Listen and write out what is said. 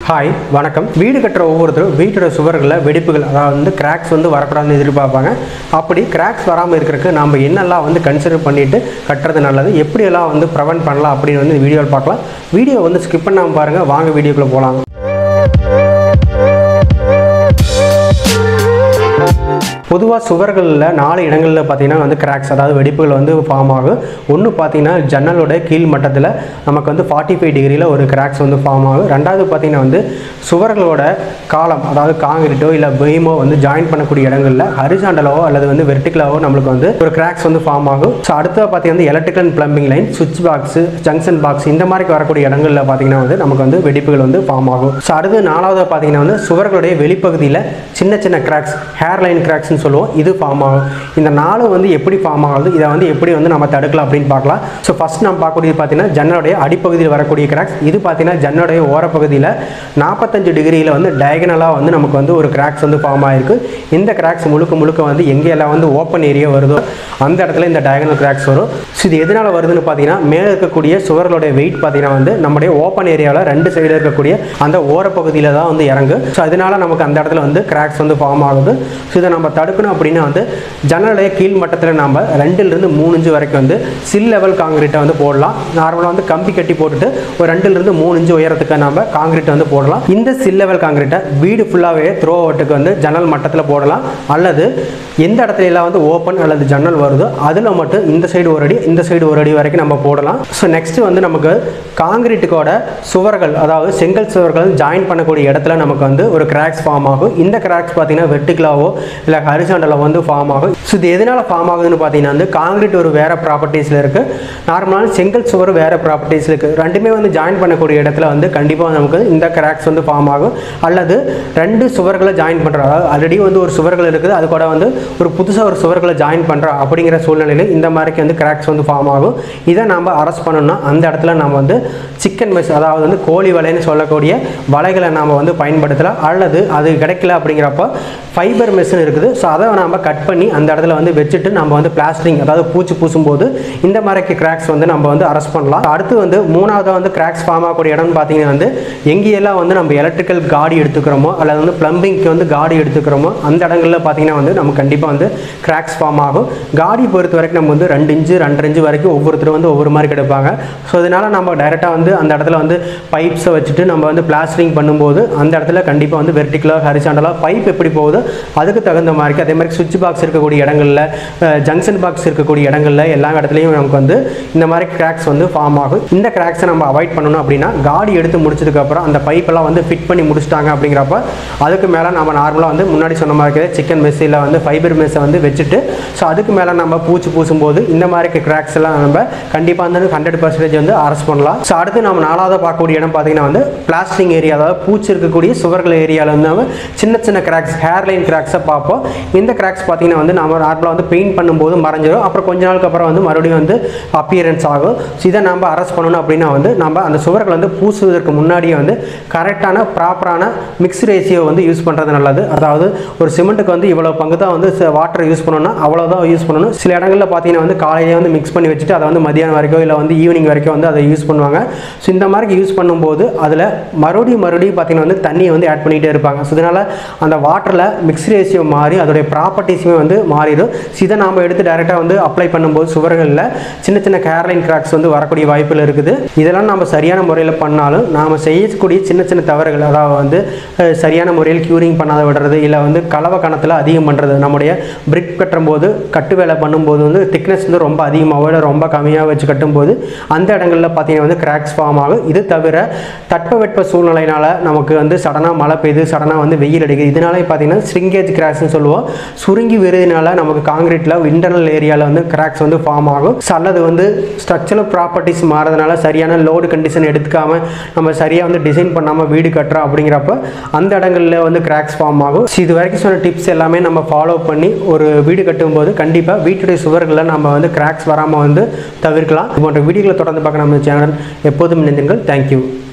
Hi வணக்கம். வீடு கட்டுற ஒவ்வொருத்தரும் வீட்டோட சுவர்களில் வெடிப்புகள் அதாவது கிராக்ஸ் வரக்கூடாதுன்னு எதிர்பார்ப்பாங்க. அப்படி கிராக்ஸ் வராமல் இருக்கிறதுக்கு நம்ம என்னெல்லாம் கன்சிடர் பண்ணிட்டு கட்டுறது நல்லது, எப்படியெல்லாம் ப்ரிவென்ட் பண்ணலாம் அப்படின்னு வீடியோவில் பார்க்கலாம். வீடியோ ஸ்கிப் பண்ணாமல் பாருங்கள். வாங்க வீடியோக்குள்ளே போகலாம். பொதுவாக சுவர்களில் 4 இடங்களில் பார்த்தீங்கன்னா கிராக்ஸ் அதாவது வெடிப்புகள் ஃபார்ம் ஆகும். ஒன்று பார்த்தீங்கன்னா ஜன்னலோட கீழ் மட்டத்தில் நமக்கு 45 டிகிரியில் ஒரு கிராக்ஸ் ஃபார்ம் ஆகும். ரெண்டாவது பார்த்தீங்கன்னா சுவர்களோட காலம் அதாவது காங்கிரீட்டோ இல்லை பெய்மோ ஜாயின் பண்ணக்கூடிய இடங்களில் ஹரிசாண்டலாவோ அல்லது வெர்டிகலாவோ நம்மளுக்கு ஒரு கிராக்ஸ் ஃபார்ம் ஆகும். ஸோ அடுத்தது பார்த்தீங்கன்னா எலக்ட்ரிக்கல் அண்ட் பிளம்பிங் லைன், சுவிட்ச் பாக்ஸ், ஜங்ஷன் பாக்ஸ் இந்த மாதிரி வரக்கூடிய இடங்களில் பார்த்தீங்கன்னா நமக்கு வெடிப்புகள் ஃபார்ம் ஆகும். ஸோ அடுத்து 4வது பார்த்தீங்கன்னா சுவர்களுடைய வெளிப்பகுதியில் சின்ன சின்ன கிராக்ஸ், ஹேர் லைன் கிராக்ஸ் சொல்லுவோம், இது ஃபார்ம் ஆகும். இந்த 4 எப்படி ஃபார்ம் ஆகுது, இதை எப்படி நம்ம தடுக்கலாம் அப்படின்னு பார்க்கலாம். ஸோ ஃபர்ஸ்ட் நம்ம பார்க்கக்கூடியது பார்த்தீங்கன்னா ஜன்னலுடைய அடிப்பகுதியில் வரக்கூடிய கிராக்ஸ். இது பார்த்தீங்கன்னா ஜன்னலுடைய ஓரப்பகுதியில் 45 டிகிரியில் டயகனலாக நமக்கு ஒரு கிராக்ஸ் ஃபார்ம் ஆகிருக்கு. இந்த கிராக்ஸ் முழுக்க எங்கெல்லாம் ஓப்பன் ஏரியா வருதோ அந்த இடத்துல இந்த டயகனல் கிராக்ஸ் வரும். ஸோ இது எதனால் வருதுன்னு பார்த்தீங்கன்னா மேலே இருக்கக்கூடிய சுவர்களுடைய வெயிட் பார்த்தீங்கன்னா நம்முடைய ஓப்பன் ஏரியாவில் 2 சைடில் இருக்கக்கூடிய அந்த ஓரப்பகுதியில் தான் இறங்கு. ஸோ அதனால நமக்கு அந்த இடத்துல கிராக்ஸ் ஃபார்ம் ஆகுது. ஸோ இதை நம்ம தடுக்கணும் அப்படின்னா ஜன்னலுடைய கீழ் மட்டத்தில் நம்ம 2 to 3 இன்ச் வரைக்கும் சில் லெவல் காங்கிரீட்டை போடலாம். நார்மலாக கம்பி கட்டி போட்டுட்டு ஒரு 2 to 3 இன்ச் உயரத்துக்கு நம்ம காங்கிரீட் போடலாம். இந்த சில் லெவல் காங்கிரீட்டை வீடு ஃபுல்லாகவே த்ரோ அவுட்டுக்கு ஜன்னல் மட்டத்தில் போடலாம். அல்லது எந்த இடத்துல எல்லாம் ஓப்பன் அல்லது ஜன்னல் வருதோ அதில் மட்டும் இந்த சைடு ஒரு அடி இந்த சைடு ஒரு அடி வரைக்கும் நம்ம போடலாம். ஸோ நெக்ஸ்ட் நமக்கு காங்கிரீட்டுக்கோட சுவர்கள் அதாவது செங்கல் சுவர்கள் ஜாயின் பண்ணக்கூடிய இடத்துல நமக்கு ஒரு கிராக்ஸ் ஃபார்ம் ஆகும். இந்த கிராக்ஸ் பார்த்தீங்கன்னா வெர்டிகலாவோ இல்லை ஹரிசாண்டலாக ஃபார்ம் ஆகும். ஸோ இது எதனால் ஃபார்ம் ஆகுதுன்னு பார்த்தீங்கன்னா காங்கிரீட் ஒரு வேறு ப்ராப்பர்ட்டிஸில் இருக்குது, நார்மலான செங்கல் சுவர் வேறு ப்ராப்பர்ட்டிஸில் இருக்குது. ரெண்டுமே ஜாயின் பண்ணக்கூடிய இடத்துல கண்டிப்பாக நமக்கு இந்த கிராக்ஸ் ஃபார்ம் ஆகும். அல்லது 2 சுவர்களை ஜாயின் பண்ணுறோம், அதாவது ஆல்ரெடி ஒரு சுவர்கள் இருக்குது, அது கூட ஒரு புதுசாக ஒரு சுவர்களை ஜாயின் பண்ணுறோம் அப்படிங்கிற சூழ்நிலையில் இந்த மாதிரிக்கு கிராக்ஸ் ஃபார்ம் ஆகும். இதை நம்ம அரெஸ்ட் பண்ணணும்னா அந்த இடத்துல நம்ம சிக்கன் மெஷ் அதாவது கோழி வலைன்னு சொல்லக்கூடிய வலைகளை நாம் பயன்படுத்தலாம். அல்லது அது கிடைக்கல அப்படிங்கிறப்ப ஃபைபர் மெஷின் இருக்குது. ஸோ அதை நம்ம கட் பண்ணி அந்த இடத்துல வச்சுட்டு நம்ம பிளாஸ்டரிங் அதாவது பூச்சி பூசும்போது இந்த மாதிரி கிராக்ஸ் நம்ம அரெஸ்ட் பண்ணலாம். அடுத்து 3வது கிராக்ஸ் ஃபார்ம் ஆகக்கூடிய இடம்னு பார்த்தீங்கன்னா எங்கேயெல்லாம் நம்ம எலக்ட்ரிக்கல் காடி எடுத்துக்கிறோமோ அல்லது பிளம்பிங்க்கு காடி எடுத்துக்கிறோமோ அந்த இடங்களில் பார்த்தீங்கன்னா நம்ம கண்டிப்பாக கிராக்ஸ் ஃபார்ம் ஆகும். காடி பொறுத்த வரைக்கும் நம்ம 2 இன்ச்சு 2.5 இன்ச்சு வரைக்கும் ஒவ்வொருத்தரும் ஒவ்வொரு மாதிரி கிடைப்பாங்க. ஸோ அதனால் நம்ம டைரெக்டாக அந்த இடத்துல பைப்ஸை வச்சுட்டு நம்ம பிளாஸ்டரிங் பண்ணும்போது அந்த இடத்துல கண்டிப்பாக வெர்டிகலாக ஹரிசாண்டலாக பைப் எப்படி போகுது அதுக்கு தகுந்த மாதிரி, அதே மாதிரி சுவிட்ச் பாக்ஸ் இருக்கக்கூடிய இடங்களில், ஜங்ஷன் பாக்ஸ் இருக்கக்கூடிய இடங்களில் எல்லா இடத்துலையும் நமக்கு இந்த மாதிரி கிராக்ஸ் ஃபார்ம் ஆகும். இந்த கிராக்ஸை நம்ம அவாய்ட் பண்ணணும் அப்படின்னா காடி எடுத்து முடிச்சதுக்கப்புறம் அந்த பைப்பெல்லாம் ஃபிட் பண்ணி முடிச்சிட்டாங்க அப்படிங்கிறப்ப அதுக்கு மேலே நம்ம நார்மலாக முன்னாடி சொன்ன மாதிரி சிக்கன் மெஸ்ஸில் ஃபைபர் மெஸ்ஸை வச்சுட்டு ஸோ அதுக்கு மேலே நம்ம பூச்சி பூசும்போது இந்த மாதிரி கிராக்ஸ் எல்லாம் நம்ம கண்டிப்பாக 100% அரெஸ்ட் பண்ணலாம். ஸோ அடுத்து நம்ம 4வது பார்க்கக்கூடிய இடம் பார்த்தீங்கன்னா பிளாஸ்டிங் ஏரியா, அதாவது பூச்சி இருக்கக்கூடிய சுவர்கள் ஏரியாவில் நம்ம சின்ன சின்ன கிராக்ஸ், ஹேர் லைன் கிராக்ஸை பார்ப்போம். இந்த கிராக்ஸ் பார்த்தீங்கன்னா நம்ம நார்மலாக பெயிண்ட் பண்ணும்போது மறைஞ்சிடும். அப்புறம் கொஞ்ச நாளுக்கு அப்புறம் மறுபடியும் அப்பியரன்ஸ் ஆகும். ஸோ இதை நம்ம அரெஸ்ட் பண்ணணும் அப்படின்னா நம்ம அந்த சுவர்கள் பூசுவதற்கு முன்னாடியே கரெக்டான ப்ராப்பரான மிக்ஸ் ரேஷியோ யூஸ் பண்ணுறது நல்லது. அதாவது ஒரு சிமெண்ட்டுக்கு இவ்வளோ பங்கு தான் வாட்டர் யூஸ் பண்ணணும்னா அவ்வளோதான் யூஸ் பண்ணணும். சில இடங்களில் பார்த்தீங்கன்னா காலையிலே மிக்ஸ் பண்ணி வச்சுட்டு அதை மதியானம் வரைக்கும் இல்லை ஈவினிங் வரைக்கும் அதை யூஸ் பண்ணுவாங்க. ஸோ இந்த மாதிரி யூஸ் பண்ணும்போது அதில் மறுபடியும் பார்த்தீங்கன்னா தண்ணியை ஆட் பண்ணிகிட்டே இருப்பாங்க. ஸோ இதனால் அந்த வாட்டரில் மிக்ஸ் ரேஷியோ மாறி அதோடைய ப்ராப்பர்ட்டிஸுமே மாறிடும். ஸோ இதை நாம் எடுத்து டைரெக்டாக அப்ளை பண்ணும்போது சுவர்களில் சின்ன சின்ன ஹேர்லைன் கிராக்ஸ் வரக்கூடிய வாய்ப்புகள் இருக்குது. இதெல்லாம் நம்ம சரியான முறையில் பண்ணாலும் நாம் செய்யக்கூடிய சின்ன சின்ன தவறுகள், அதாவது சரியான முறையில் க்யூரிங் பண்ணாத விடுறது, இல்லை கலவை கணத்தில் அதிகம் பண்ணுறது, நம்முடைய பிரிக் கட்டும்போது கட்டு வேலை பண்ணும்போது திக்னஸ் ரொம்ப அதிகமாக ரொம்ப கம்மியாக வச்சு கட்டும்போது அந்த இடங்களில் பார்த்தீங்கன்னா கிராக்ஸ் ஃபார்ம் ஆகும். இது தவிர தட்பவெட்ப சூழ்நிலையினால் நமக்கு சடனாக மழை பெய்யுது, சடனாக வெயில் அடிக்குது, இதனால பார்த்தீங்கன்னா ஸ்ரிங்கேஜ் கிராக்ஸ்னு சொல்லுவோம். சுருங்கி விருதினால நமக்கு காங்கிரீட்டில் இன்டர்னல் ஏரியாவில் கிராக்ஸ் ஃபார்ம் ஆகும். அல்லது ஸ்ட்ரக்சரல் ப்ராப்பர்ட்டிஸ் மாறதுனால சரியான லோடு கண்டிஷன் எடுத்துக்காமல் நம்ம சரியாக டிசைன் பண்ணாமல் வீடு கட்டுறோம் அப்படிங்கிறப்ப அந்த இடங்களில் கிராக்ஸ் ஃபார்ம் ஆகும். இது வரைக்கும் சொன்ன டிப்ஸ் எல்லாமே நம்ம ஃபாலோ பண்ணி ஒரு வீடு கட்டும்போது கண்டிப்பாக வீட்டுடைய சுவர்களில் நம்ம கிராக்ஸ் வராமல் தவிர்க்கலாம். இது போன்ற வீடியோக்களை தொடர்ந்து பார்க்க நம்ம சேனல் எப்போதும் இணைந்திருங்கள். தேங்க்யூ.